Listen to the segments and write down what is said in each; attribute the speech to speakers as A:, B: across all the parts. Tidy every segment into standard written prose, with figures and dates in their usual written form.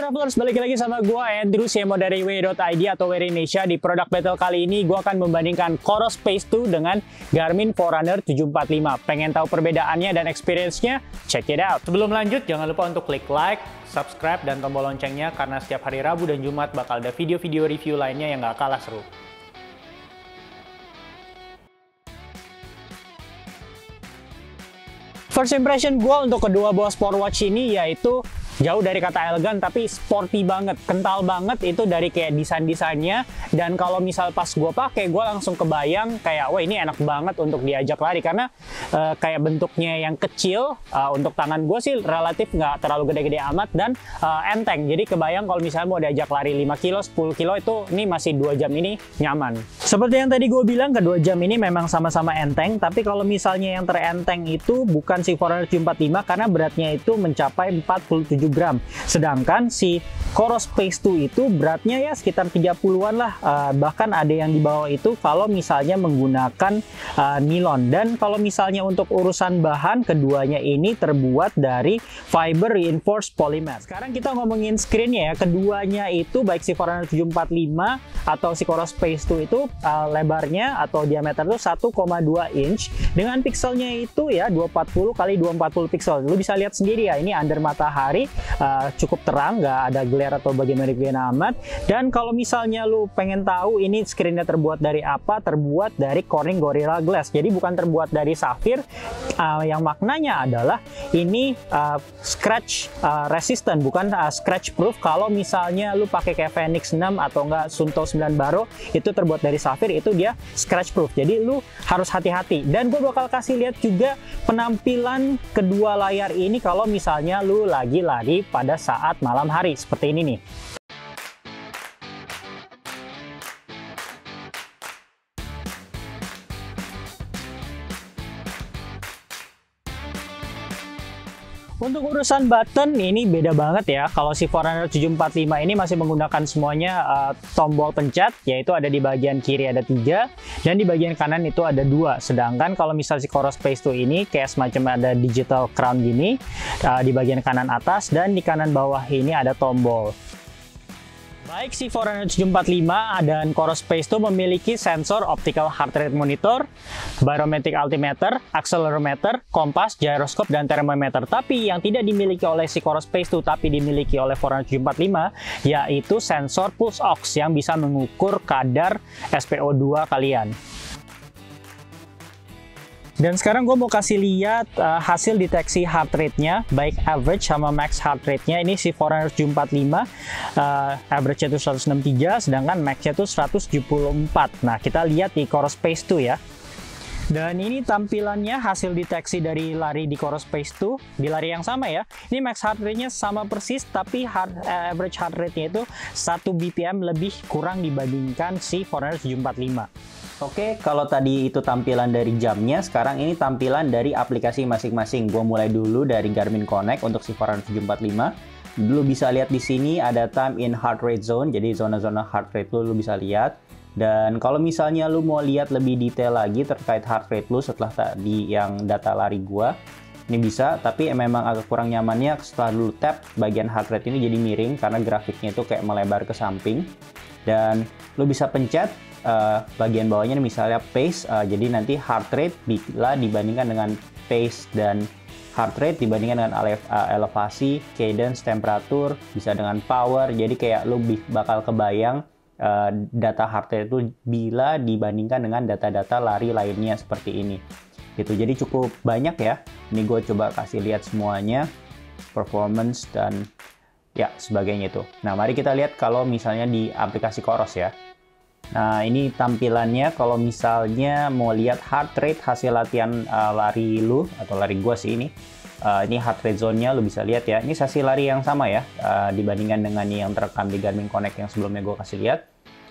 A: Travelers, balik lagi sama gue Andrew CMO dari way.id atau Wear Indonesia. Di product battle kali ini gue akan membandingkan Coros Pace 2 dengan Garmin Forerunner 745. Pengen tahu perbedaannya dan experience-nya? Check it out. Sebelum lanjut, jangan lupa untuk klik like, subscribe, dan tombol loncengnya karena setiap hari Rabu dan Jumat bakal ada video-video review lainnya yang gak kalah seru. First impression gue untuk kedua buah smartwatch ini yaitu jauh dari kata elegan, tapi sporty banget, kental banget itu dari kayak desain-desainnya. Dan kalau misal pas gue pakai, gue langsung kebayang kayak, wah ini enak banget untuk diajak lari karena kayak bentuknya yang kecil. Untuk tangan gue sih relatif nggak terlalu gede-gede amat dan enteng. Jadi kebayang kalau misalnya mau diajak lari 5 kilo, 10 kilo itu ini masih 2 jam ini nyaman. Seperti yang tadi gue bilang, kedua jam ini memang sama-sama enteng. Tapi kalau misalnya yang terenteng itu bukan si Forerunner 745 karena beratnya itu mencapai 47 gram. Sedangkan si Coros Pace 2 itu beratnya ya sekitar 30-an lah. Bahkan ada yang di bawah itu kalau misalnya menggunakan nilon. Dan kalau misalnya untuk urusan bahan, keduanya ini terbuat dari fiber reinforced polymer. Sekarang kita ngomongin screen-nya ya. Keduanya itu baik si Forerunner 745 atau si Coros Pace 2 itu lebarnya atau diameter itu 1,2 inch dengan pixelnya itu ya 240 x 240 pixel. Lu bisa lihat sendiri ya, ini under matahari. Cukup terang, nggak ada glare atau bagaimana amat. Dan kalau misalnya lu pengen tahu ini screennya terbuat dari apa, terbuat dari Corning Gorilla Glass. Jadi bukan terbuat dari safir. Yang maknanya adalah ini scratch resistant, bukan scratch proof. Kalau misalnya lu pakai kayak Fenix 6 atau enggak Sunto 9 Baro itu terbuat dari safir, itu dia scratch proof. Jadi lu harus hati-hati. Dan gue bakal kasih lihat juga penampilan kedua layar ini kalau misalnya lu lagi lari pada saat malam hari seperti ini nih. Untuk urusan button ini beda banget ya. Kalau si Forerunner 745 ini masih menggunakan semuanya tombol pencet, yaitu ada di bagian kiri ada 3 dan di bagian kanan itu ada 2. Sedangkan kalau misal si Coros Pace 2 ini kayak semacam ada digital crown gini di bagian kanan atas dan di kanan bawah ini ada tombol. Baik si Forerunner 745 dan Coros Pace 2 memiliki sensor optical heart rate monitor, barometric altimeter, accelerometer, kompas, gyroscope, dan thermometer. Tapi yang tidak dimiliki oleh si Coros Pace 2 tapi dimiliki oleh Forerunner 745 yaitu sensor pulse ox yang bisa mengukur kadar SpO2 kalian. Dan sekarang gue mau kasih lihat hasil deteksi heart rate-nya, baik average sama max heart rate-nya. Ini si Forerunner 745, average-nya itu 163, sedangkan max-nya itu 174. Nah, kita lihat di Coros Pace 2 ya. Dan ini tampilannya hasil deteksi dari lari di Coros Pace 2, di lari yang sama ya. Ini max heart rate-nya sama persis, tapi average heart rate-nya itu 1 BPM lebih kurang dibandingkan si Forerunner 745.
B: Oke, kalau tadi itu tampilan dari jamnya, sekarang ini tampilan dari aplikasi masing-masing. Gue mulai dulu dari Garmin Connect untuk si Forerunner 745. Lu bisa lihat di sini ada time in heart rate zone, jadi zona-zona heart rate lu bisa lihat. Dan kalau misalnya lu mau lihat lebih detail lagi terkait heart rate lu setelah tadi yang data lari gua, ini bisa, tapi memang agak kurang nyamannya setelah lu tap bagian heart rate ini jadi miring karena grafiknya itu kayak melebar ke samping. Dan lu bisa pencet bagian bawahnya misalnya pace, jadi nanti heart rate bila dibandingkan dengan pace dan heart rate dibandingkan dengan elevasi, cadence, temperatur, bisa dengan power. Jadi kayak lu bakal kebayang data heart rate itu bila dibandingkan dengan data-data lari lainnya seperti ini. Gitu. Jadi cukup banyak ya. Ini gue coba kasih lihat semuanya, performance dan ya sebagainya itu. Nah, mari kita lihat kalau misalnya di aplikasi Coros ya. Nah, ini tampilannya kalau misalnya mau lihat heart rate hasil latihan lari lu atau lari gua sih ini. Ini heart rate zone-nya lu bisa lihat ya. Ini sesi lari yang sama ya dibandingkan dengan yang terekam di Garmin Connect yang sebelumnya gua kasih lihat.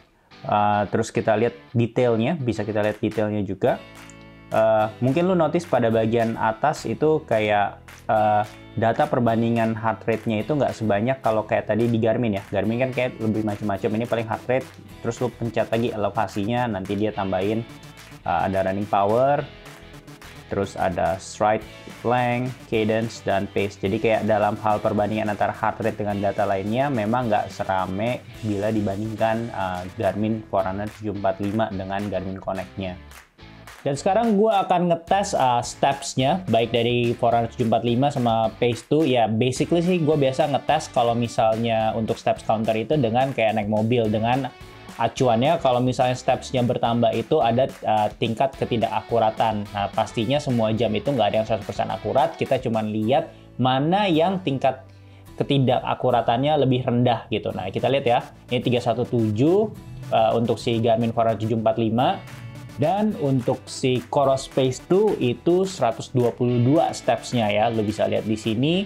B: Terus kita lihat detailnya, bisa kita lihat detailnya juga. Mungkin lu notice pada bagian atas itu kayak data perbandingan heart rate-nya itu nggak sebanyak kalau kayak tadi di Garmin ya. Garmin kan kayak lebih macam-macam. Ini paling heart rate, terus lu pencet lagi elevasinya, nanti dia tambahin ada running power, terus ada stride length, cadence, dan pace. Jadi kayak dalam hal perbandingan antara heart rate dengan data lainnya memang nggak serame bila dibandingkan Garmin Forerunner 745 dengan Garmin Connect-nya. Dan sekarang gue akan ngetes steps-nya, baik dari Forerunner 745 sama Pace 2. Ya, basically sih gue biasa ngetes kalau misalnya untuk steps counter itu dengan kayak naik mobil, dengan acuannya kalau misalnya steps-nya bertambah itu ada tingkat ketidakakuratan. Nah, pastinya semua jam itu nggak ada yang 100% akurat, kita cuma lihat mana yang tingkat ketidakakuratannya lebih rendah gitu. Nah, kita lihat ya, ini 317 untuk si Garmin Forerunner 745. Dan untuk si Coros Pace 2 itu 122 steps-nya ya. Lo bisa lihat di sini.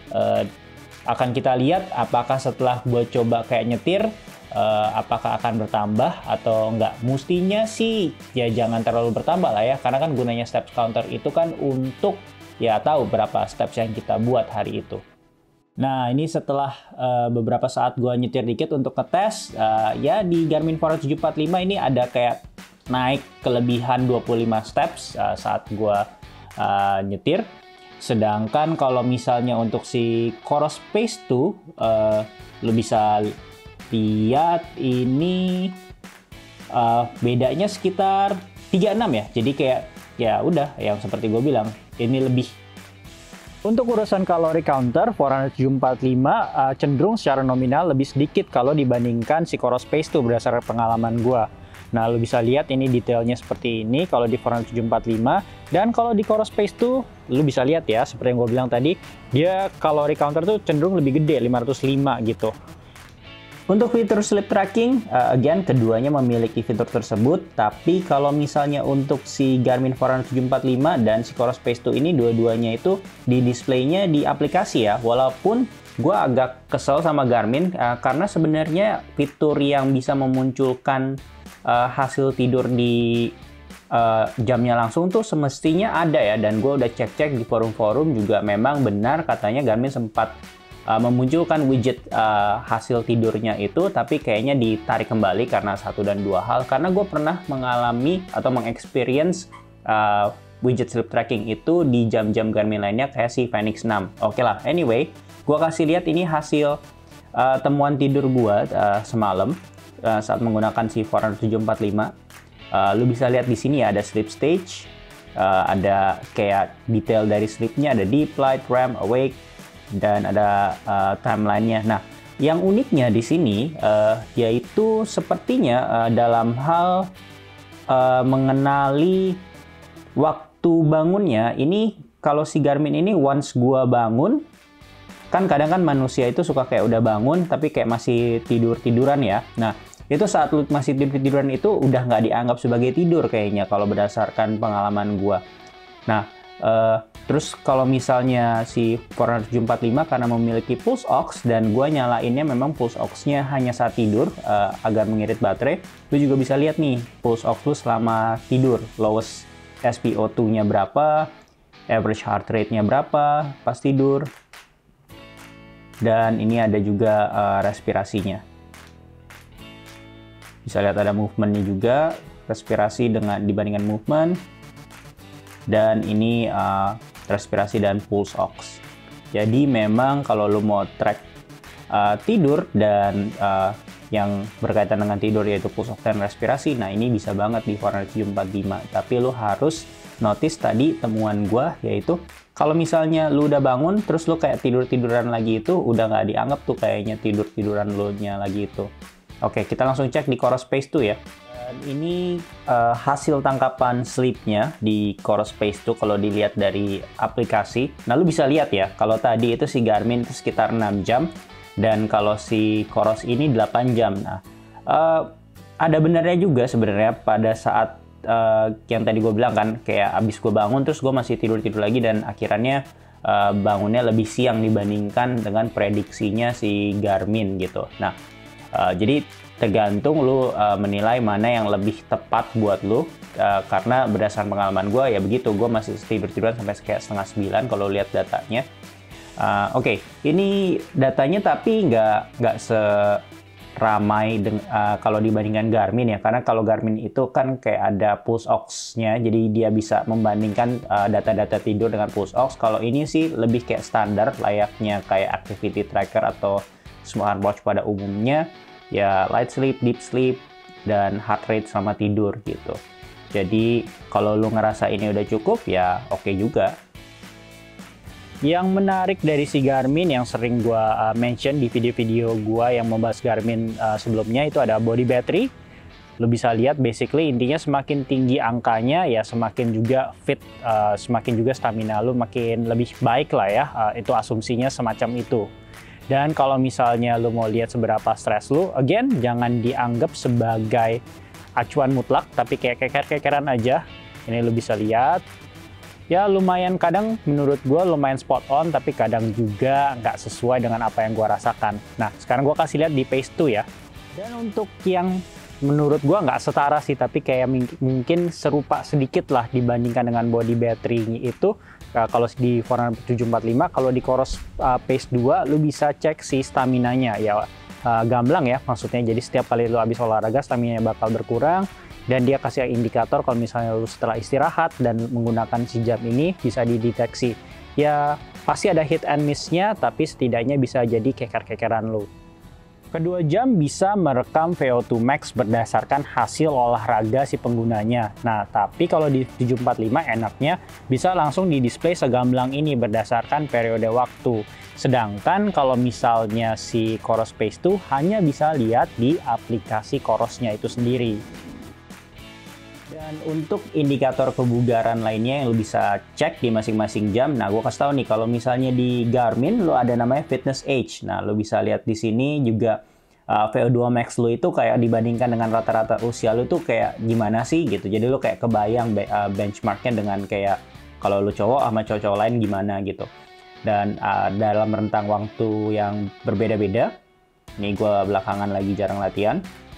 B: Akan kita lihat apakah setelah gue coba kayak nyetir, apakah akan bertambah atau enggak. Mustinya sih ya jangan terlalu bertambah lah ya. Karena kan gunanya steps counter itu kan untuk ya tahu berapa steps yang kita buat hari itu. Nah, ini setelah beberapa saat gue nyetir dikit untuk ngetes, ya di Garmin Forerunner 745 ini ada kayak naik kelebihan 25 steps saat gua nyetir. Sedangkan kalau misalnya untuk si Coros Pace 2 lu bisa lihat ini bedanya sekitar 36 ya. Jadi kayak ya udah yang seperti gue bilang ini lebih. Untuk urusan kalori counter, Forerunner 745 cenderung secara nominal lebih sedikit kalau dibandingkan si Coros Pace 2 berdasarkan pengalaman gua. Nah, lu bisa lihat ini detailnya seperti ini kalau di Forerunner 745. Dan kalau di Coros Pace 2, lu bisa lihat ya, seperti yang gue bilang tadi, dia kalori counter tuh cenderung lebih gede, 505 gitu. Untuk fitur sleep tracking, again, keduanya memiliki fitur tersebut. Tapi kalau misalnya untuk si Garmin Forerunner 745 dan si Coros Pace 2 ini, dua-duanya itu di displaynya di aplikasi ya. Walaupun gue agak kesel sama Garmin, karena sebenarnya fitur yang bisa memunculkan hasil tidur di jamnya langsung tuh semestinya ada ya, dan gue udah cek-cek di forum-forum juga memang benar katanya Garmin sempat memunculkan widget hasil tidurnya itu, tapi kayaknya ditarik kembali karena satu dan dua hal. Karena gue pernah mengalami atau mengexperience widget sleep tracking itu di jam-jam Garmin lainnya kayak si Fenix 6. Oke lah, anyway, gue kasih lihat ini hasil temuan tidur gue semalam saat menggunakan si Forerunner 745. Lu bisa lihat di sini ya, ada sleep stage, ada kayak detail dari sleepnya, ada deep, light, REM, awake, dan ada timelinenya. Nah, yang uniknya di sini yaitu sepertinya dalam hal mengenali waktu bangunnya. Ini kalau si Garmin ini once gua bangun, kan kadang kan manusia itu suka kayak udah bangun tapi kayak masih tidur-tiduran ya. Nah, itu saat lu masih tidur-tiduran itu udah nggak dianggap sebagai tidur kayaknya kalau berdasarkan pengalaman gua. Nah, terus kalau misalnya si Forerunner 745 karena memiliki pulse ox dan gua nyalainnya memang pulse ox-nya hanya saat tidur agar mengirit baterai, lu juga bisa lihat nih pulse ox lu selama tidur, lowest SpO2-nya berapa, average heart rate-nya berapa pas tidur, dan ini ada juga respirasinya. Bisa lihat ada movement-nya juga, respirasi dengan dibandingkan movement, dan ini respirasi dan pulse ox. Jadi memang kalau lo mau track tidur dan yang berkaitan dengan tidur yaitu pulse ox dan respirasi, nah ini bisa banget di Forerunner 745. Tapi lo harus notice tadi temuan gua, yaitu kalau misalnya lu udah bangun terus lu kayak tidur-tiduran lagi, itu udah nggak dianggap tuh kayaknya tidur-tiduran lu nya lagi itu. Oke, kita langsung cek di Coros Pace 2 ya. Dan ini hasil tangkapan sleep-nya di Coros Pace 2 kalau dilihat dari aplikasi. Nah, lu bisa lihat ya, kalau tadi itu si Garmin itu sekitar 6 jam, dan kalau si Coros ini 8 jam. Nah, ada benarnya juga sebenarnya pada saat yang tadi gue bilang kan, kayak abis gue bangun terus gue masih tidur-tidur lagi, dan akhirnya bangunnya lebih siang dibandingkan dengan prediksinya si Garmin gitu. Nah, jadi tergantung lu menilai mana yang lebih tepat buat lu, karena berdasarkan pengalaman gue ya begitu, gue masih tidur-tiduran sampai kayak setengah 9 kalau lihat datanya. Oke, ini datanya tapi nggak ramai kalau dibandingkan Garmin ya, karena kalau Garmin itu kan kayak ada pulse ox-nya, jadi dia bisa membandingkan data-data tidur dengan pulse ox. Kalau ini sih lebih kayak standar, layaknya kayak activity tracker atau smartwatch pada umumnya, ya light sleep, deep sleep, dan heart rate sama tidur gitu. Jadi kalau lu ngerasa ini udah cukup ya oke juga.
A: Yang menarik dari si Garmin yang sering gua mention di video-video gua yang membahas Garmin sebelumnya itu ada body battery. Lu bisa lihat basically intinya semakin tinggi angkanya ya semakin juga fit, semakin juga stamina lu makin lebih baik lah ya. Itu asumsinya semacam itu. Dan kalau misalnya lu mau lihat seberapa stres lu, again jangan dianggap sebagai acuan mutlak, tapi kayak keker-kekeran aja. Ini lu bisa lihat. Ya lumayan, kadang menurut gue lumayan spot on, tapi kadang juga nggak sesuai dengan apa yang gue rasakan. Nah, sekarang gue kasih lihat di Pace 2 ya. Dan untuk yang menurut gue nggak setara sih, tapi kayak mungkin serupa sedikit lah dibandingkan dengan body battery itu. Kalau di Forerunner 745, kalau di Coros Pace 2, lu bisa cek si stamina-nya. Ya gamblang ya maksudnya, jadi setiap kali lu habis olahraga, stamina-nya bakal berkurang. Dan dia kasih indikator kalau misalnya lu setelah istirahat dan menggunakan si jam ini bisa dideteksi. Ya pasti ada hit and miss-nya, tapi setidaknya bisa jadi keker-kekeran lu. Kedua jam bisa merekam VO2 max berdasarkan hasil olahraga si penggunanya. Nah, tapi kalau di 745 enaknya bisa langsung di display segamblang ini berdasarkan periode waktu. Sedangkan kalau misalnya si Coros Pace 2 hanya bisa lihat di aplikasi Corosnya itu sendiri. Dan untuk indikator kebugaran lainnya yang lo bisa cek di masing-masing jam, nah gue kasih tahu nih kalau misalnya di Garmin lo ada namanya Fitness Age. Nah lo bisa lihat di sini juga VO2 max lo itu kayak dibandingkan dengan rata-rata usia lo tuh kayak gimana sih gitu. Jadi lo kayak kebayang benchmarknya dengan kayak kalau lo cowok sama cowok-cowok lain gimana gitu. Dan dalam rentang waktu yang berbeda-beda, ini gue belakangan lagi jarang latihan.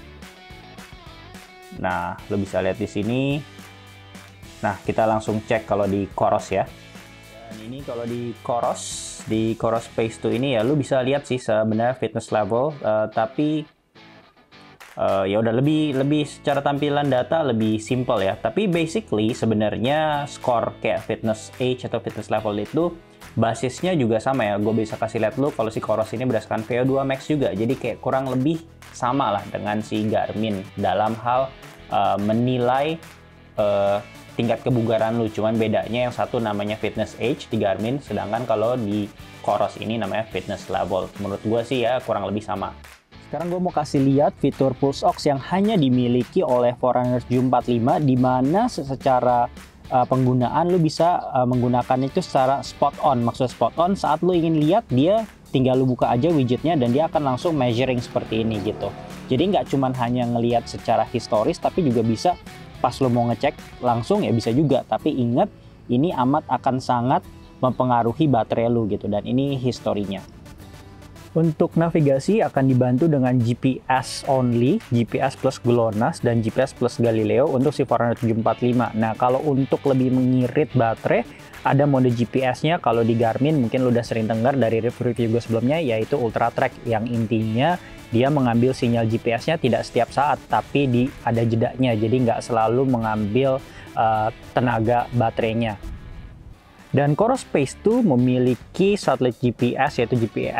A: Nah, lo bisa lihat di sini. Nah, kita langsung cek kalau di Coros ya. Dan ini kalau di Coros Pace 2 ini ya, lo bisa lihat sih sebenarnya fitness level, tapi ya udah lebih secara tampilan data lebih simple ya. Tapi basically sebenarnya skor kayak fitness age atau fitness level itu basisnya juga sama ya. Gue bisa kasih lihat lo kalau si Coros ini berdasarkan VO2 max juga. Jadi kayak kurang lebih sama lah dengan si Garmin dalam hal menilai tingkat kebugaran lu. Cuman bedanya yang satu namanya fitness age di Garmin, sedangkan kalau di Coros ini namanya fitness level. Menurut gue sih ya kurang lebih sama. Sekarang gue mau kasih lihat fitur pulse ox yang hanya dimiliki oleh Forerunner 745, di mana secara penggunaan lu bisa menggunakan itu secara spot on. Maksudnya spot on saat lu ingin lihat, dia tinggal lu buka aja widgetnya dan dia akan langsung measuring seperti ini gitu. Jadi nggak cuman hanya ngelihat secara historis, tapi juga bisa pas lu mau ngecek langsung ya bisa juga. Tapi ingat, ini amat akan sangat mempengaruhi baterai lu gitu, dan ini historinya. Untuk navigasi akan dibantu dengan GPS only, GPS plus GLONASS, dan GPS plus Galileo untuk si Forerunner 745. Nah, kalau untuk lebih mengirit baterai, ada mode GPS-nya. Kalau di Garmin mungkin lu udah sering dengar dari review gue sebelumnya, yaitu Ultra Track, yang intinya dia mengambil sinyal GPS-nya tidak setiap saat, tapi ada jedanya, jadi nggak selalu mengambil tenaga baterainya. Dan Coros Pace 2 memiliki satelit GPS, yaitu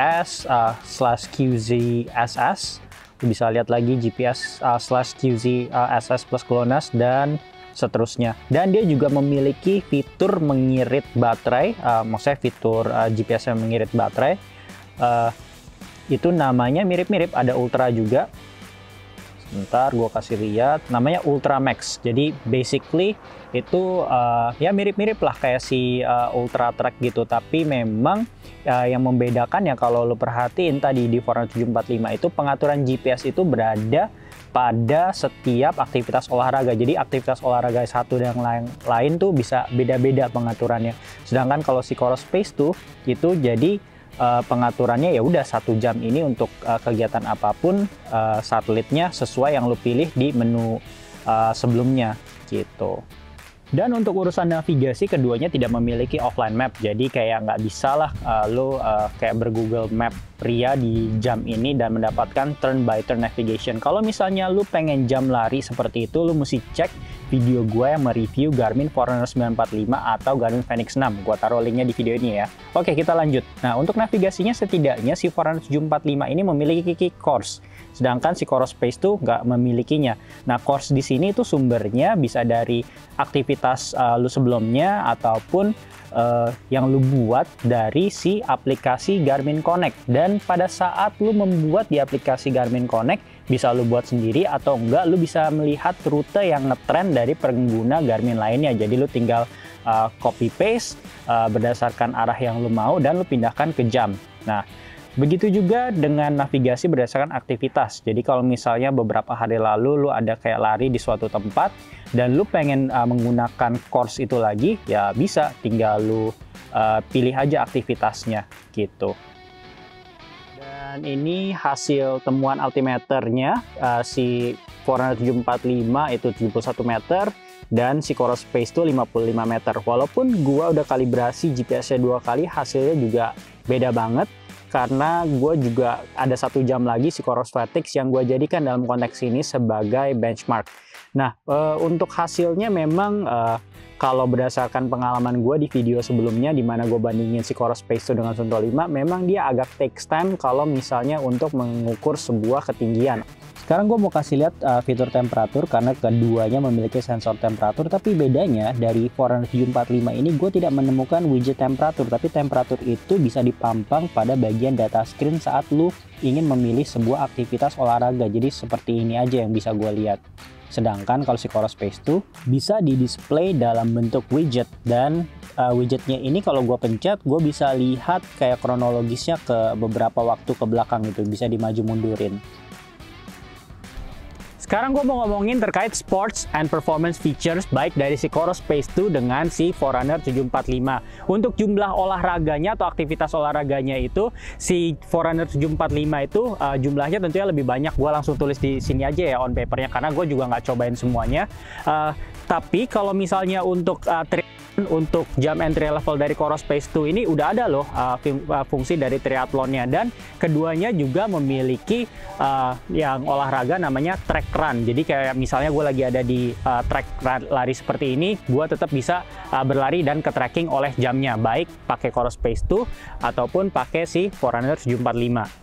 A: GPS/QZ-SS. Bisa lihat lagi GPS/QZ-SS plus GLONASS dan seterusnya. Dan dia juga memiliki fitur mengirit baterai, maksudnya fitur GPS yang mengirit baterai. Itu namanya mirip-mirip, ada Ultra juga. Sebentar, gue kasih lihat. Namanya Ultra Max. Jadi basically itu ya mirip-mirip lah kayak si Ultra Track gitu. Tapi memang yang membedakan ya kalau lo perhatiin tadi di Forerunner 745 itu pengaturan GPS itu berada pada setiap aktivitas olahraga. Jadi aktivitas olahraga satu dan yang lain tuh bisa beda-beda pengaturannya. Sedangkan kalau si Coros Pace 2 itu jadi pengaturannya ya udah 1 jam ini untuk kegiatan apapun, satelitnya sesuai yang lo pilih di menu sebelumnya gitu. Dan untuk urusan navigasi, keduanya tidak memiliki offline map. Jadi kayak nggak bisa lah lo kayak ber-Google Map Ria di jam ini dan mendapatkan turn by turn navigation. Kalau misalnya lo pengen jam lari seperti itu, lo mesti cek video gue yang mereview Garmin Forerunner 945 atau Garmin Fenix 6. Gue taruh linknya di video ini ya. Oke, kita lanjut. Nah, untuk navigasinya setidaknya si Forerunner 745 ini memiliki course. Sedangkan si Coros Space tuh nggak memilikinya. Nah, course di sini itu sumbernya bisa dari aktivitas lu sebelumnya ataupun yang lu buat dari si aplikasi Garmin Connect. Dan pada saat lu membuat di aplikasi Garmin Connect, bisa lu buat sendiri atau enggak, lu bisa melihat rute yang ngetrend dari pengguna Garmin lainnya. Jadi lu tinggal copy paste berdasarkan arah yang lu mau dan lu pindahkan ke jam. Nah, begitu juga dengan navigasi berdasarkan aktivitas. Jadi kalau misalnya beberapa hari lalu lu ada kayak lari di suatu tempat dan lu pengen menggunakan course itu lagi, ya bisa tinggal lu pilih aja aktivitasnya gitu. Dan ini hasil temuan altimeternya, si Forerunner 745 itu 71 meter dan si Coros Space itu 55 meter. Walaupun gua udah kalibrasi GPS-nya 2 kali, hasilnya juga beda banget. Karena gue juga ada 1 jam lagi si Coros Fatix yang gue jadikan dalam konteks ini sebagai benchmark. Nah, untuk hasilnya memang kalau berdasarkan pengalaman gue di video sebelumnya di mana gue bandingin si Coros Space itu dengan Suunto 5, memang dia agak takes time kalau misalnya untuk mengukur sebuah ketinggian. Sekarang gue mau kasih lihat fitur temperatur karena keduanya memiliki sensor temperatur, tapi bedanya dari Forerunner 745 ini gue tidak menemukan widget temperatur, tapi temperatur itu bisa dipampang pada bagian data screen saat lu ingin memilih sebuah aktivitas olahraga. Jadi seperti ini aja yang bisa gue lihat. Sedangkan kalau si Coros Space tuh bisa di-display dalam bentuk widget, dan widgetnya ini kalau gue pencet, gue bisa lihat kayak kronologisnya ke beberapa waktu ke belakang gitu, bisa dimaju mundurin. Sekarang gue mau ngomongin terkait sports and performance features baik dari si Coros Space 2 dengan si Forerunner 745. Untuk jumlah olahraganya atau aktivitas olahraganya itu, si Forerunner 745 itu jumlahnya tentunya lebih banyak. Gue langsung tulis di sini aja ya on papernya karena gue juga nggak cobain semuanya. Tapi kalau misalnya untuk untuk jam entry level dari Coros Space 2 ini udah ada loh fungsi dari triathlonnya, dan keduanya juga memiliki yang olahraga namanya track run. Jadi kayak misalnya gue lagi ada di track lari seperti ini, gue tetap bisa berlari dan ke tracking oleh jamnya, baik pakai Coros Space 2 ataupun pakai si Forerunner 745.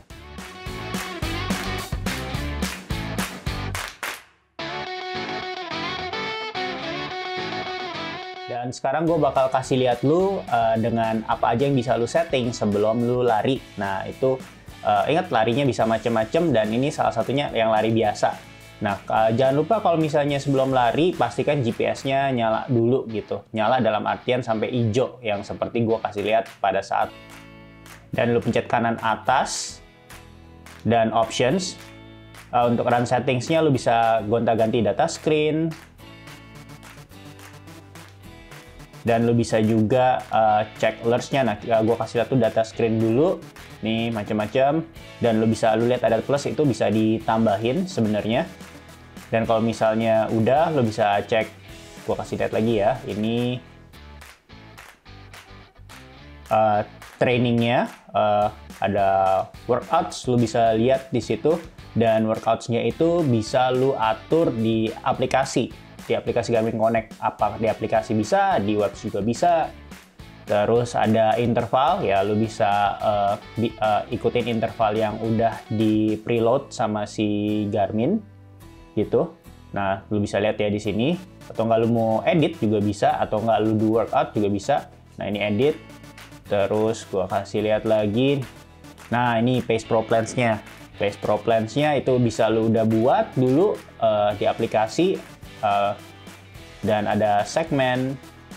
A: Dan sekarang gue bakal kasih lihat lu dengan apa aja yang bisa lu setting sebelum lu lari. Nah itu ingat larinya bisa macem-macem, dan ini salah satunya yang lari biasa. Nah jangan lupa kalau misalnya sebelum lari pastikan GPS-nya nyala dulu gitu. Nyala dalam artian sampai hijau yang seperti gue kasih lihat pada saat. Dan lu pencet kanan atas dan options. Untuk run settings-nya lu bisa gonta-ganti data screen. Dan lu bisa juga cek alerts-nya. Nah, gue kasih lihat tuh data screen dulu. Nih, macam-macam. Dan lu lihat ada plus, itu bisa ditambahin sebenarnya. Dan kalau misalnya udah, lu bisa cek. Gue kasih lihat lagi ya. Ini trainingnya. Ada workouts, lu bisa lihat di situ. Dan workouts-nya itu bisa lu atur di aplikasi. Di aplikasi Garmin Connect, apa di aplikasi bisa, di web juga bisa. Terus ada interval, ya lu bisa ikutin interval yang udah di preload sama si Garmin gitu. Nah, lu bisa lihat ya di sini. Atau nggak lu mau edit juga bisa, atau nggak lu do workout juga bisa. Nah, ini edit. Terus gua kasih lihat lagi. Nah, ini Pace Pro Plans-nya. Pace Pro Plans-nya itu bisa lu udah buat dulu di aplikasi. Dan ada segmen,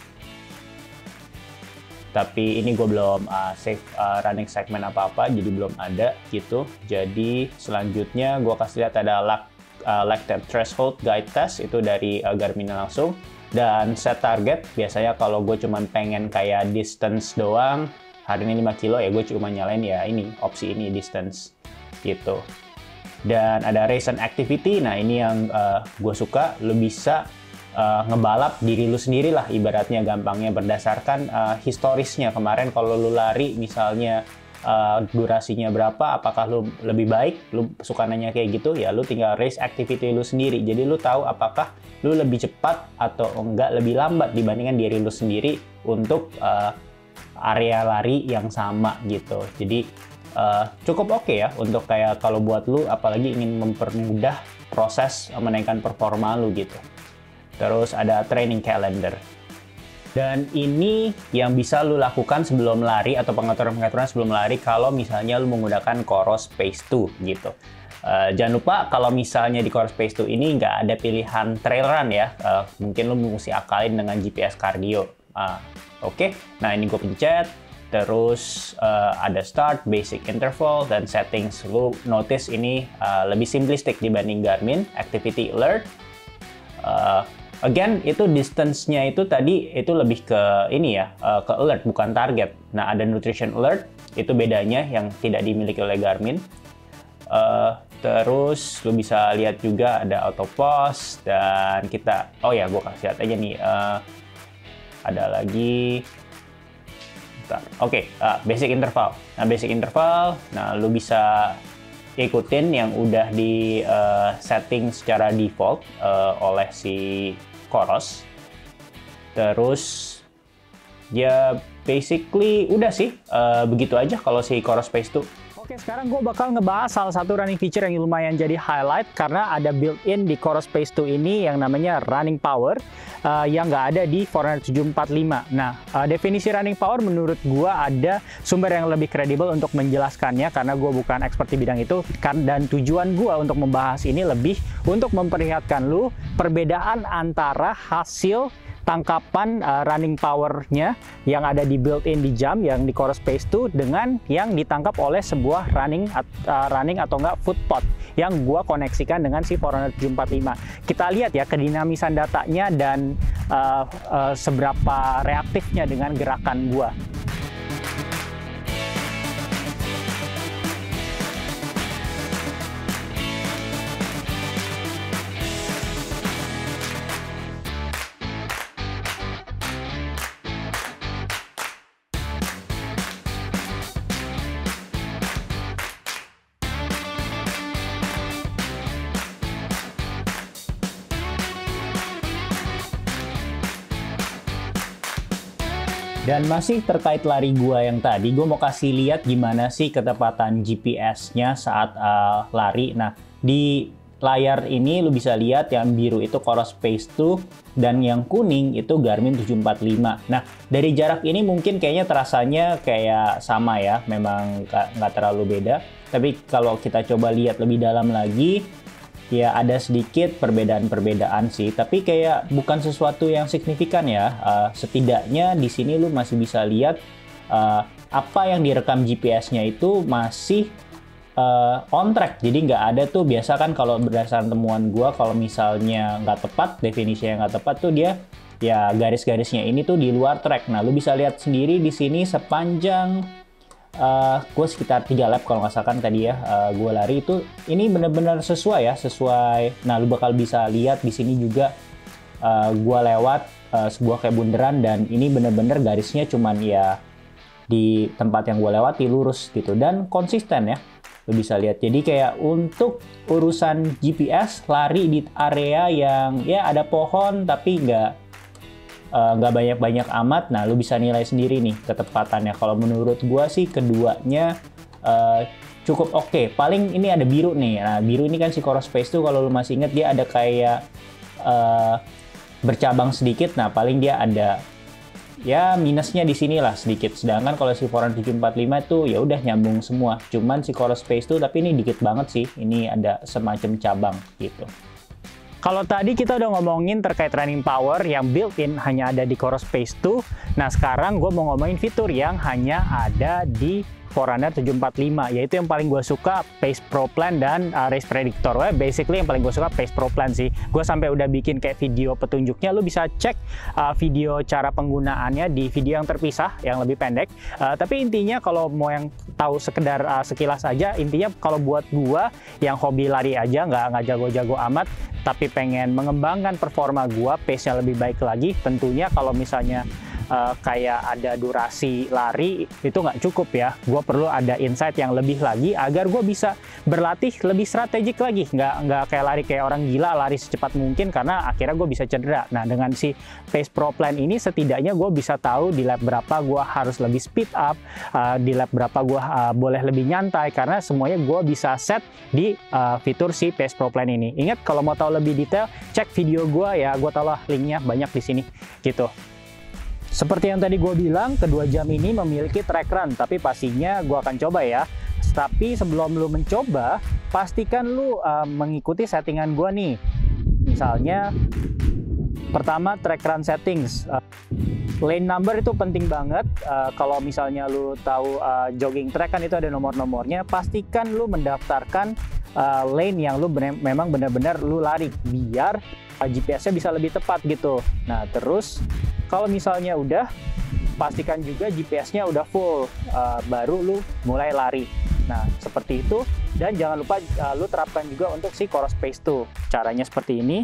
A: tapi ini gue belum save running segmen apa-apa, jadi belum ada gitu. Jadi selanjutnya gue kasih lihat ada lactate threshold guide test, itu dari Garmin langsung. Dan set target, biasanya kalau gue cuman pengen kayak distance doang, hari ini 5 kilo ya gue cuma nyalain ya ini, opsi ini distance gitu. Dan ada race and activity. Nah ini yang gue suka, lo bisa ngebalap diri lu sendiri lah ibaratnya gampangnya berdasarkan historisnya kemarin kalau lu lari misalnya durasinya berapa, apakah lu lebih baik, lu suka nanya kayak gitu, ya lu tinggal race activity lu sendiri. Jadi lu tahu apakah lu lebih cepat atau enggak lebih lambat dibandingkan diri lu sendiri untuk area lari yang sama gitu. Jadi cukup oke ya untuk kayak kalau buat lu apalagi ingin mempermudah proses menaikkan performa lu gitu. Terus ada training calendar. Dan ini yang bisa lu lakukan sebelum lari atau pengaturan-pengaturan sebelum lari kalau misalnya lu menggunakan Coros Pace 2 gitu. Jangan lupa kalau misalnya di Coros Pace 2 ini nggak ada pilihan trail run ya. Mungkin lu mesti akalin dengan GPS cardio. Oke. Nah ini gue pencet. Terus ada start, basic interval, dan settings. Lu notice ini lebih simplistik dibanding Garmin. Activity alert. Again, itu distance-nya itu tadi itu lebih ke ini ya, ke alert bukan target. Nah, ada nutrition alert, itu bedanya yang tidak dimiliki oleh Garmin. Terus lu bisa lihat juga ada auto pause dan kita, oh ya, gue kasih lihat aja nih. Ada lagi, oke, basic interval. Nah, basic interval, nah lu bisa ikutin yang udah di setting secara default oleh si Coros. Terus ya basically udah sih begitu aja kalau si Coros Pace 2. Oke, sekarang gue bakal ngebahas salah satu running feature yang lumayan jadi highlight karena ada built-in di Coros Pace 2 ini yang namanya running power yang nggak ada di Forerunner 745. Nah, definisi running power menurut gue ada sumber yang lebih kredibel untuk menjelaskannya karena gue bukan expert di bidang itu dan tujuan gue untuk membahas ini lebih untuk memperlihatkan lu perbedaan antara hasil tangkapan running power-nya yang ada di built-in di jam yang di Coros Pace 2 dengan yang ditangkap oleh sebuah running atau enggak foot pod yang gua koneksikan dengan si Forerunner 745. Kita lihat ya kedinamisan datanya dan seberapa reaktifnya dengan gerakan gua. Dan masih terkait lari gua yang tadi, gua mau kasih lihat gimana sih ketepatan GPS-nya saat lari. Nah, di layar ini lu bisa lihat yang biru itu Coros Pace 2 dan yang kuning itu Garmin 745. Nah, dari jarak ini mungkin kayaknya terasanya kayak sama ya, memang nggak terlalu beda. Tapi kalau kita coba lihat lebih dalam lagi, ya ada sedikit perbedaan-perbedaan sih, tapi kayak bukan sesuatu yang signifikan ya. Setidaknya di sini lu masih bisa lihat apa yang direkam GPS-nya itu masih on track. Jadi nggak ada tuh, biasa kan kalau berdasarkan temuan gua kalau misalnya nggak tepat, definisinya nggak tepat tuh dia ya garis-garisnya ini tuh di luar track. Nah, lu bisa lihat sendiri di sini sepanjang gue sekitar 3 lap kalau nggak salah kan tadi ya gue lari itu ini bener-bener sesuai ya, sesuai. Nah, lu bakal bisa lihat di sini juga gue lewat sebuah kayak bundaran dan ini bener-bener garisnya cuman ya di tempat yang gue lewati lurus gitu dan konsisten ya, lu bisa lihat. Jadi kayak untuk urusan GPS lari di area yang ya ada pohon tapi nggak banyak-banyak amat. Nah, lu bisa nilai sendiri nih ketepatannya. Kalau menurut gua sih keduanya cukup oke. Paling ini ada biru nih. Nah, biru ini kan si Coros Pace 2 kalau lu masih inget dia ada kayak bercabang sedikit. Nah, paling dia ada ya minusnya di sini lah sedikit. Sedangkan kalau si Forerunner 745 tuh ya udah nyambung semua. Cuman si Coros Pace 2 tapi ini dikit banget sih. Ini ada semacam cabang gitu. Kalau tadi kita udah ngomongin terkait running power yang built-in hanya ada di Coros Pace 2. Nah, sekarang gue mau ngomongin fitur yang hanya ada di Forerunner 745, yaitu yang paling gue suka Pace Pro Plan dan Race Predictor. Basically yang paling gue suka Pace Pro Plan sih. Gue sampai udah bikin kayak video petunjuknya, lu bisa cek video cara penggunaannya di video yang terpisah yang lebih pendek. Tapi intinya kalau mau yang tahu sekedar sekilas aja, intinya kalau buat gua yang hobi lari aja, nggak jago-jago amat, tapi pengen mengembangkan performa gua, pace-nya lebih baik lagi, tentunya kalau misalnya kayak ada durasi lari itu nggak cukup ya. Gue perlu ada insight yang lebih lagi agar gue bisa berlatih lebih strategik lagi. Nggak kayak lari kayak orang gila, lari secepat mungkin karena akhirnya gue bisa cedera. Nah dengan si Pace Pro Plan ini setidaknya gue bisa tahu di lap berapa gue harus lebih speed up, di lap berapa gue boleh lebih nyantai, karena semuanya gue bisa set di fitur si Pace Pro Plan ini. Ingat kalau mau tahu lebih detail cek video gue ya, gue taruh linknya banyak di sini gitu. Seperti yang tadi gue bilang, kedua jam ini memiliki track run, tapi pastinya gue akan coba ya. Tapi sebelum lu mencoba, pastikan lu mengikuti settingan gue nih. Misalnya, pertama track run settings. Lane number itu penting banget. Kalau misalnya lu tahu jogging track kan itu ada nomor-nomornya, pastikan lu mendaftarkan lane yang lu memang benar-benar lu lari, biar GPS-nya bisa lebih tepat gitu. Nah terus kalau misalnya udah, pastikan juga GPS-nya udah full, baru lu mulai lari. Nah seperti itu, dan jangan lupa lu terapkan juga untuk si Coros Pace tuh. Caranya seperti ini.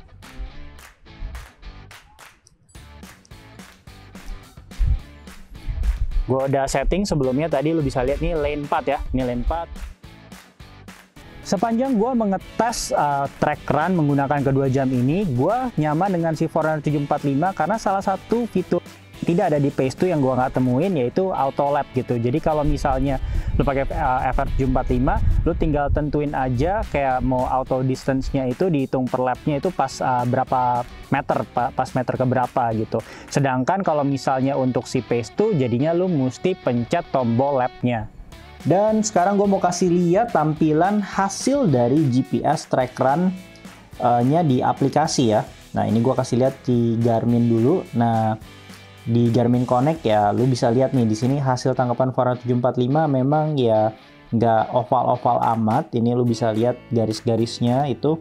A: Gue udah setting sebelumnya, tadi lu bisa lihat nih lane 4 ya, ini lane 4. Sepanjang gue mengetes track run menggunakan kedua jam ini, gue nyaman dengan si Forerunner 745 karena salah satu fitur tidak ada di Pace 2 yang gue nggak temuin, yaitu auto lap gitu. Jadi kalau misalnya lu pakai FR745, lu tinggal tentuin aja kayak mau auto distance-nya itu dihitung per lap-nya itu pas berapa meter, pas meter ke berapa gitu. Sedangkan kalau misalnya untuk si Pace 2 jadinya lu mesti pencet tombol lap-nya. Dan sekarang gue mau kasih lihat tampilan hasil dari GPS track run-nya di aplikasi ya. Nah ini gue kasih lihat di Garmin dulu. Nah di Garmin Connect ya, lu bisa lihat nih di sini hasil tangkapan Forerunner 745 memang ya nggak oval-oval amat. Ini lu bisa lihat garis-garisnya itu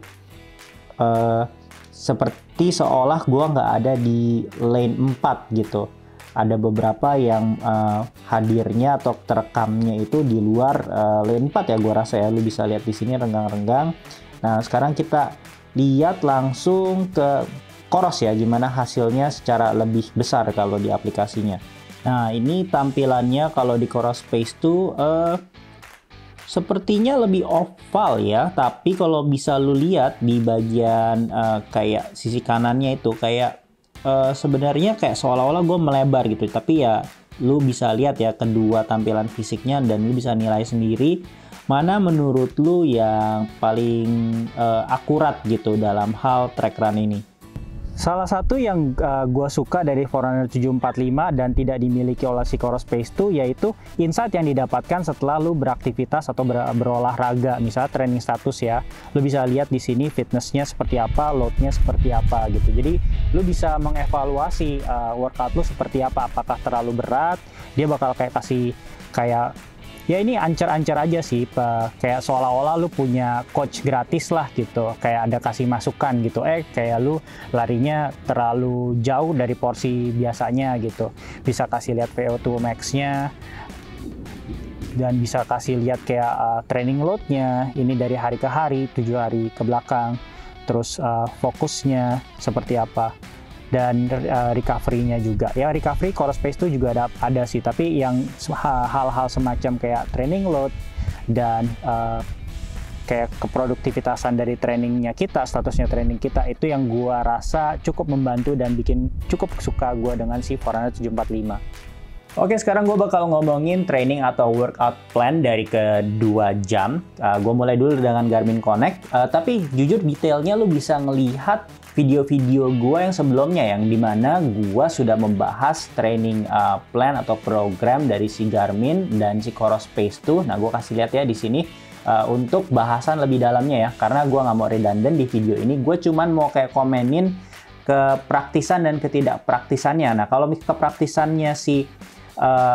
A: seperti seolah gue nggak ada di lane 4 gitu. Ada beberapa yang hadirnya atau terekamnya itu di luar lane 4 ya, gua rasa ya. Lu bisa lihat di sini renggang-renggang. Nah sekarang kita lihat langsung ke Coros ya, gimana hasilnya secara lebih besar kalau di aplikasinya. Nah ini tampilannya kalau di Coros Pace 2 sepertinya lebih oval ya, tapi kalau bisa lu lihat di bagian kayak sisi kanannya itu kayak sebenarnya kayak seolah-olah gue melebar gitu, tapi ya lu bisa lihat ya kedua tampilan fisiknya dan lu bisa nilai sendiri mana menurut lu yang paling akurat gitu dalam hal track run ini. Salah satu yang gue suka dari Forerunner 745 dan tidak dimiliki oleh si Coros Pace 2 yaitu insight yang didapatkan setelah lu beraktivitas atau berolahraga, misalnya training status ya. Lu bisa lihat di sini fitnessnya seperti apa, loadnya seperti apa gitu. Jadi lu bisa mengevaluasi workout lu seperti apa, apakah terlalu berat, dia bakal kayak kasih kayak ya ini ancer-ancer aja sih, kayak seolah-olah lu punya coach gratis lah gitu, kayak ada kasih masukan gitu, kayak lu larinya terlalu jauh dari porsi biasanya gitu, bisa kasih lihat VO2 max-nya dan bisa kasih lihat kayak training load-nya ini dari hari ke hari, 7 hari ke belakang, terus fokusnya seperti apa. Dan recovery-nya juga ya, recovery Coros Pace itu juga ada sih, tapi yang hal-hal semacam kayak training load dan kayak keproduktivitasan dari trainingnya kita, statusnya training kita, itu yang gua rasa cukup membantu dan bikin cukup suka gua dengan si Forerunner 745. Oke, sekarang gue bakal ngomongin training atau workout plan dari kedua jam. Gue mulai dulu dengan Garmin Connect, tapi jujur detailnya lu bisa ngelihat video-video gue yang sebelumnya, yang dimana gue sudah membahas training plan atau program dari si Garmin dan si Coros Pace 2. Nah, gue kasih lihat ya di sini untuk bahasan lebih dalamnya ya, karena gue nggak mau redundant di video ini. Gue cuman mau kayak komenin kepraktisan dan ketidakpraktisannya. Nah, kalau kepraktisannya si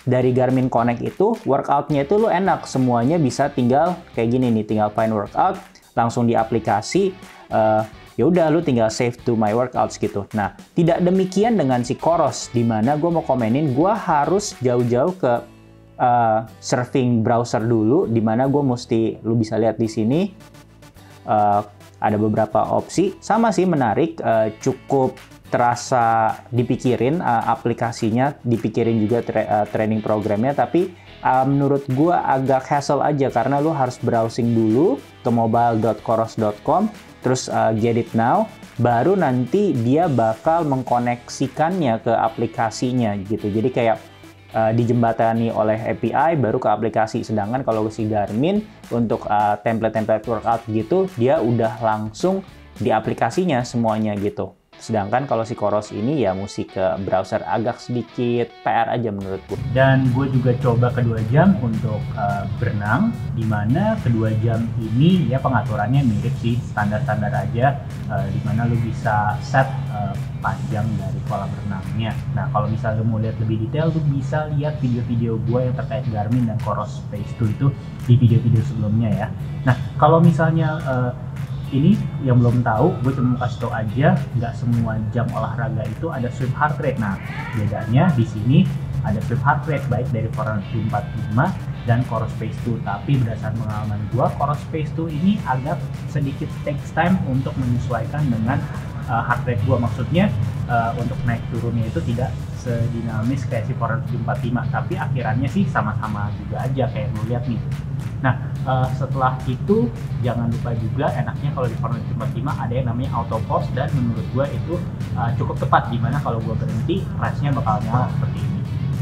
B: dari Garmin Connect itu workout-nya itu lu enak, semuanya bisa tinggal kayak gini nih, tinggal find workout, langsung di aplikasi, ya udah lu tinggal save to my workouts gitu. Nah, tidak demikian dengan si Coros, di mana gue mau komenin, gue harus jauh-jauh ke surfing browser dulu, di mana gue mesti, lu bisa lihat di sini, ada beberapa opsi, sama sih menarik, cukup terasa dipikirin aplikasinya, dipikirin juga training programnya, tapi menurut gue agak hassle aja karena lu harus browsing dulu ke mobile.coros.com, terus get it now, baru nanti dia bakal mengkoneksikannya ke aplikasinya gitu. Jadi kayak dijembatani oleh API baru ke aplikasi. Sedangkan kalau si Garmin untuk template-template workout gitu, dia udah langsung di aplikasinya semuanya gitu. Sedangkan kalau si Coros ini ya mesti ke browser, agak sedikit PR aja menurutku.
A: Dan gue juga coba kedua jam untuk berenang, dimana kedua jam ini ya pengaturannya mirip sih, standar-standar aja, dimana lu bisa set panjang dari kolam renangnya. Nah kalau misalnya lu mau lihat lebih detail, lu bisa lihat video-video gue yang terkait Garmin dan Coros Space 2 itu di video-video sebelumnya ya. Nah kalau misalnya ini yang belum tahu, gue cuma kasih tau aja, nggak semua jam olahraga itu ada sweep heart rate. Nah, bedanya di sini ada sweep heart rate baik dari Forerunner 745 dan Coros Space 2. Tapi berdasarkan pengalaman gue, Coros Space 2 ini agak sedikit takes time untuk menyesuaikan dengan heart rate gue. Maksudnya untuk naik turunnya itu tidak sedinamis kayak si Forerunner 745. Tapi akhirannya sih sama-sama juga aja kayak lo lihat nih. Nah, setelah itu jangan lupa juga enaknya kalau di Forerunner 745 ada yang namanya auto pause, dan menurut gue itu cukup tepat, dimana kalau gue berhenti flashnya bakal nyala seperti ini.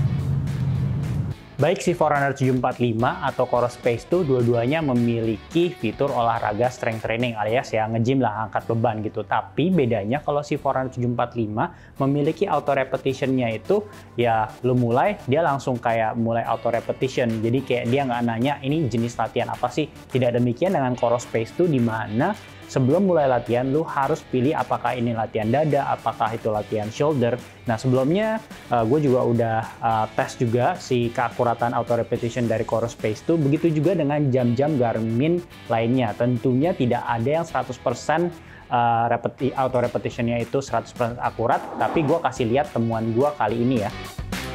A: Baik si Forerunner 745 atau Coros Space 2, dua-duanya memiliki fitur olahraga strength training alias ya nge-gym lah, angkat beban gitu. Tapi bedanya kalau si Forerunner 745 memiliki auto repetition-nya itu ya lu mulai, dia langsung kayak mulai auto repetition. Jadi kayak dia nggak nanya ini jenis latihan apa sih. Tidak demikian dengan Coros Space 2, di mana sebelum mulai latihan, lu harus pilih apakah ini latihan dada, apakah itu latihan shoulder. Nah, sebelumnya gue juga udah tes juga si keakuratan auto repetition dari Coros Space 2. Begitu juga dengan jam-jam Garmin lainnya. Tentunya tidak ada yang 100% auto repetition-nya itu 100% akurat, tapi gue kasih lihat temuan gue kali ini ya.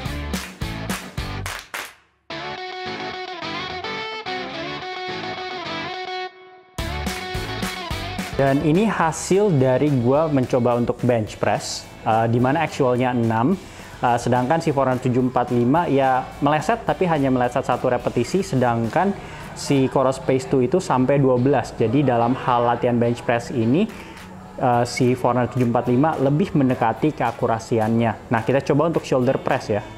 A: Dan ini hasil dari gue mencoba untuk bench press, di mana actualnya 6, sedangkan si Forerunner 745 ya meleset, tapi hanya meleset 1 repetisi, sedangkan si Coros Space 2 itu sampai 12. Jadi dalam hal latihan bench press ini, si Forerunner 745 lebih mendekati keakurasiannya. Nah, kita coba untuk shoulder press ya.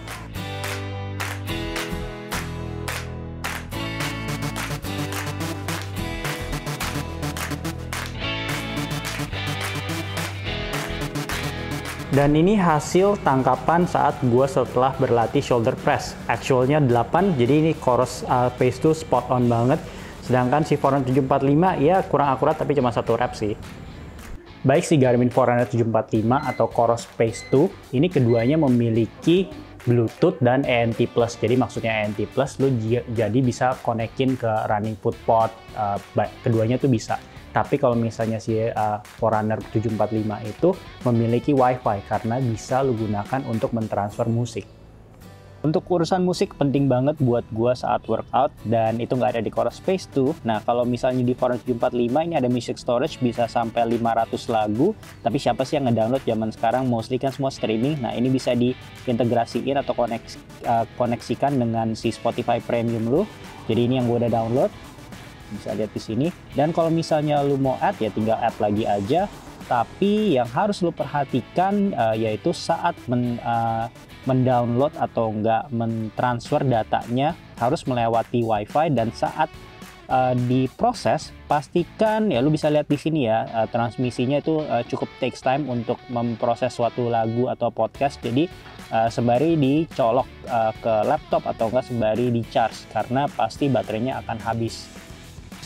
A: Dan ini hasil tangkapan saat gue setelah berlatih shoulder press. Actualnya 8, jadi ini Coros Space 2 spot on banget. Sedangkan si Forerunner 745 ya kurang akurat, tapi cuma 1 rep sih. Baik si Garmin Forerunner 745 atau Coros Space 2, ini keduanya memiliki Bluetooth dan ENT+. Jadi maksudnya ENT+, lu jadi bisa konekin ke running foot pod, keduanya tuh bisa. Tapi kalau misalnya si Forerunner 745 itu memiliki Wi-Fi karena bisa lu gunakan untuk mentransfer musik. Untuk urusan musik penting banget buat gua saat workout, dan itu nggak ada di Coros Space 2. Nah, kalau misalnya di Forerunner 745 ini ada music storage bisa sampai 500 lagu, tapi siapa sih yang ngedownload zaman sekarang? Mostly kan semua streaming. Nah, ini bisa diintegrasiin atau koneksikan dengan si Spotify Premium lu. Jadi ini yang gua udah download. Bisa lihat di sini. Dan kalau misalnya lu mau add ya tinggal add lagi aja. Tapi yang harus lu perhatikan yaitu saat mendownload atau enggak mentransfer datanya harus melewati Wi-Fi, dan saat diproses pastikan ya lu bisa lihat di sini ya transmisinya itu cukup takes time untuk memproses suatu lagu atau podcast. Jadi sembari dicolok ke laptop atau enggak sembari di charge karena pasti baterainya akan habis.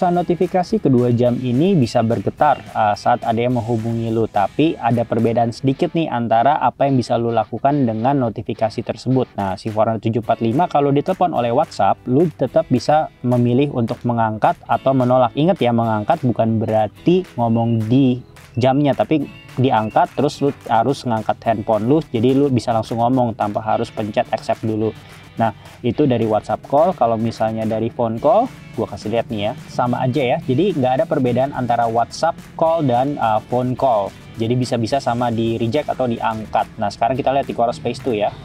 B: urusan notifikasi, kedua jam ini bisa bergetar saat ada yang menghubungi lu. Tapi ada perbedaan sedikit nih antara apa yang bisa lu lakukan dengan notifikasi tersebut. Nah, si Forerunner 745 kalau ditelepon oleh WhatsApp, lu tetap bisa memilih untuk mengangkat atau menolak. Ingat ya, mengangkat bukan berarti ngomong di jamnya, tapi diangkat terus lu harus ngangkat handphone lu, jadi lu bisa langsung ngomong tanpa harus pencet accept dulu. Nah, itu dari WhatsApp call. Kalau misalnya dari phone call, gua kasih lihat nih ya, sama aja ya. Jadi nggak ada perbedaan antara WhatsApp call dan phone call. Jadi bisa-bisa sama di reject atau diangkat. Nah, sekarang kita lihat di Chorus Space 2 ya.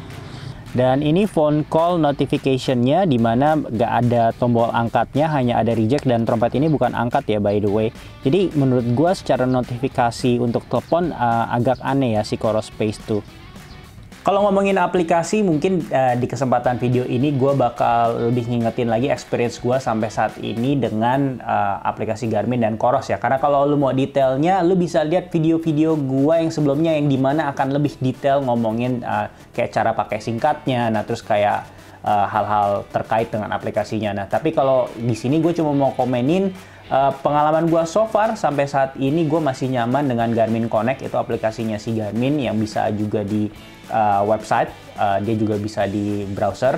B: Dan ini phone call notification-nya, dimana nggak ada tombol angkatnya, hanya ada reject, dan trompet ini bukan angkat ya by the way. Jadi menurut gua secara notifikasi untuk telepon agak aneh ya si Chorus Space 2. Kalau ngomongin aplikasi, mungkin di kesempatan video ini gue bakal lebih ngingetin lagi experience gue sampai saat ini dengan aplikasi Garmin dan Coros ya. Karena kalau lu mau detailnya, lu bisa lihat video-video gue yang sebelumnya yang dimana akan lebih detail ngomongin kayak cara pakai singkatnya, nah terus kayak hal-hal terkait dengan aplikasinya. Nah, tapi kalau di sini gue cuma mau komenin pengalaman gue so far sampai saat ini, gue masih nyaman dengan Garmin Connect. Itu aplikasinya si Garmin yang bisa juga di website, dia juga bisa di browser,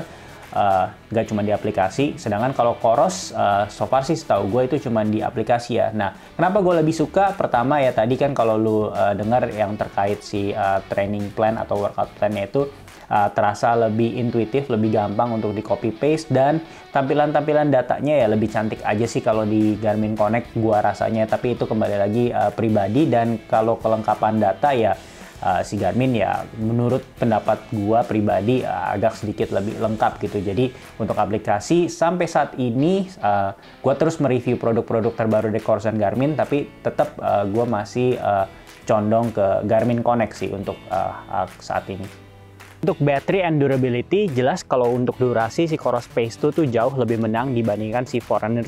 B: nggak cuma di aplikasi. Sedangkan kalau Coros, so far sih setahu gue itu cuma di aplikasi ya. Nah, kenapa gue lebih suka? Pertama ya tadi kan kalau lu dengar yang terkait si training plan atau workout plan-nya itu terasa lebih intuitif, lebih gampang untuk di copy paste, dan tampilan-tampilan datanya ya lebih cantik aja sih kalau di Garmin Connect gua rasanya. Tapi itu kembali lagi pribadi, dan kalau kelengkapan data ya si Garmin ya menurut pendapat gua pribadi agak sedikit lebih lengkap gitu. Jadi untuk aplikasi sampai saat ini gua terus mereview produk-produk terbaru dari Coros dan Garmin, tapi tetap gua masih condong ke Garmin Connect sih untuk saat ini. Untuk battery and durability, jelas kalau untuk durasi si Chorus Space 2 tuh jauh lebih menang dibandingkan si Forerunner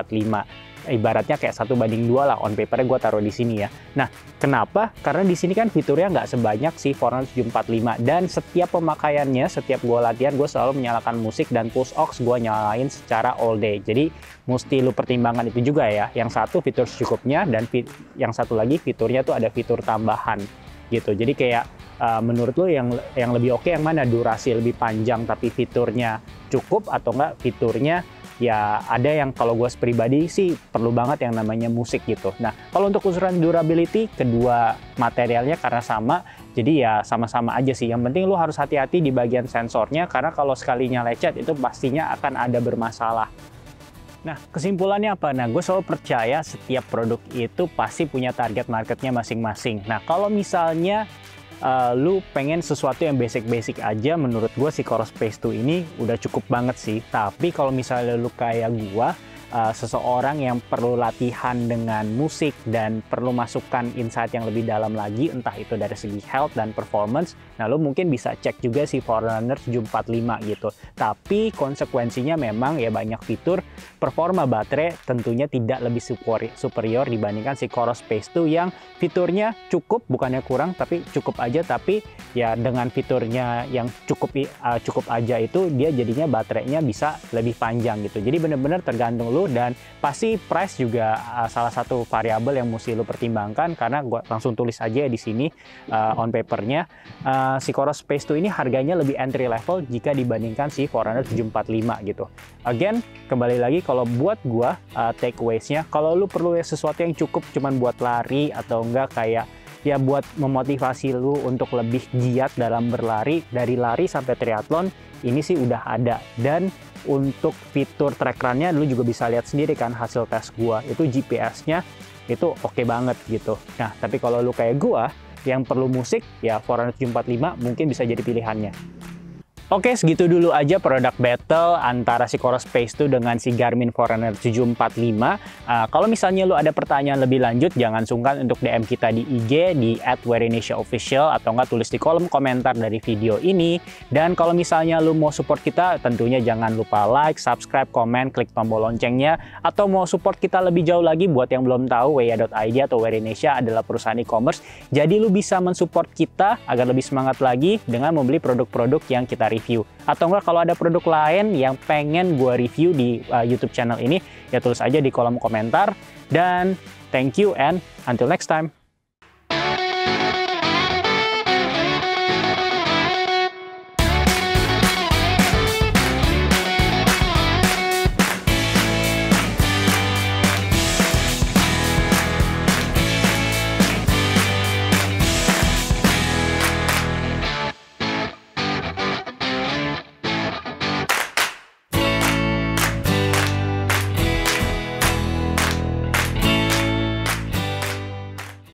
B: 745. Ibaratnya kayak 1:2 lah, on paper gue taruh di sini ya. Nah, kenapa? Karena di sini kan fiturnya nggak sebanyak si Forerunner 745, dan setiap pemakaiannya, setiap gue latihan, gue selalu menyalakan musik, dan pulse ox gue nyalain secara all day. Jadi mesti lu pertimbangkan itu juga ya. Yang satu fitur secukupnya, dan yang satu lagi fiturnya tuh ada fitur tambahan gitu. Jadi kayak menurut lo yang lebih oke yang mana? Durasi lebih panjang tapi fiturnya cukup, atau enggak fiturnya ya ada yang kalau gue pribadi sih perlu banget yang namanya musik gitu. Nah, kalau untuk urusan durability, kedua materialnya karena sama, jadi ya sama-sama aja sih. Yang penting lo harus hati-hati di bagian sensornya, karena kalau sekalinya lecet itu pastinya akan ada bermasalah. Nah, kesimpulannya apa? Nah, gue selalu percaya setiap produk itu pasti punya target marketnya masing-masing. Nah, kalau misalnya lu pengen sesuatu yang basic-basic aja, menurut gue si Chorus Space 2 ini udah cukup banget sih. Tapi kalau misalnya lu kayak gue, seseorang yang perlu latihan dengan musik dan perlu masukkan insight yang lebih dalam lagi, entah itu dari segi health dan performance, nah lu mungkin bisa cek juga si Forerunner 745 gitu. Tapi konsekuensinya memang ya banyak fitur, performa baterai tentunya tidak lebih superior dibandingkan si Chorus Space 2 yang fiturnya cukup, bukannya kurang, tapi cukup aja. Tapi ya dengan fiturnya yang cukup aja itu, dia jadinya baterainya bisa lebih panjang gitu. Jadi bener-bener tergantung lu, dan pasti price juga salah satu variabel yang mesti lu pertimbangkan, karena gua langsung tulis aja di sini on papernya, si Chorus Space 2 ini harganya lebih entry level jika dibandingkan si Forerunner 745 gitu. Again, kembali lagi kalau buat gua takeaways-nya, kalau lu perlu sesuatu yang cukup cuman buat lari atau enggak kayak ya buat memotivasi lu untuk lebih giat dalam berlari, dari lari sampai triathlon, ini sih udah ada. Dan untuk fitur track run-nya lu juga bisa lihat sendiri kan hasil tes gua, itu GPS-nya itu oke banget gitu. Nah, tapi kalau lu kayak gua yang perlu musik, ya Forerunner 745 mungkin bisa jadi pilihannya. Oke, segitu dulu aja produk battle antara si Chorus Space 2 dengan si Garmin Forerunner 745. Kalau misalnya lu ada pertanyaan lebih lanjut, jangan sungkan untuk DM kita di IG di @werinasia_official, atau enggak tulis di kolom komentar dari video ini. Dan kalau misalnya lu mau support kita, tentunya jangan lupa like, subscribe, komen, klik tombol loncengnya. Atau mau support kita lebih jauh lagi, buat yang belum tahu, weya.id atau Werinasia adalah perusahaan e-commerce. Jadi lu bisa mensupport kita agar lebih semangat lagi dengan membeli produk-produk yang kita review
A: review. Atau enggak kalau ada produk lain yang pengen gue review di YouTube channel ini, ya tulis aja di kolom komentar. Dan thank you and until next time.